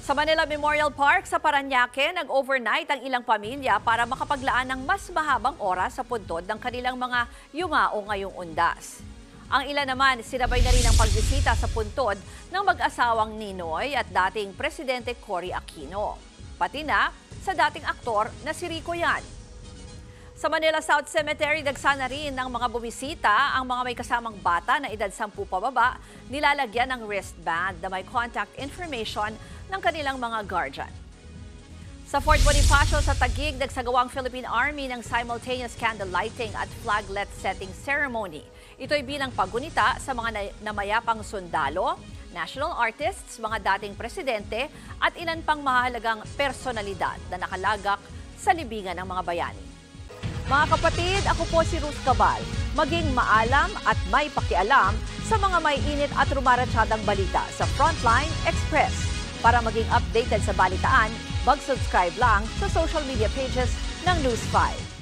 Sa Manila Memorial Park sa Parañaque, nag-overnight ang ilang pamilya para makapaglaan ng mas mahabang oras sa puntod ng kanilang mga yumao ngayong undas. Ang ilan naman, sinabay na rin ang pagbisita sa puntod ng mag-asawang Ninoy at dating Presidente Cory Aquino. Pati na sa dating aktor na si Rico Yan. Sa Manila South Cemetery, dagsana rin ng mga bumisita ang mga may kasamang bata na edad 10 pababa, nilalagyan ng wristband na may contact information ng kanilang mga guardian. Sa Fort Bonifacio sa Taguig, nagsagawa ang Philippine Army ng simultaneous candle lighting at flaglet setting ceremony. Ito'y bilang paggunita sa mga namayapang sundalo, national artists, mga dating presidente at ilan pang mahalagang personalidad na nakalagak sa libingan ng mga bayani. Mga kapatid, ako po si Ruth Cabal. Maging maalam at may pakialam sa mga may init at rumaratsadang balita sa Frontline Express. Para maging updated sa balitaan, mag-subscribe lang sa social media pages ng News 5.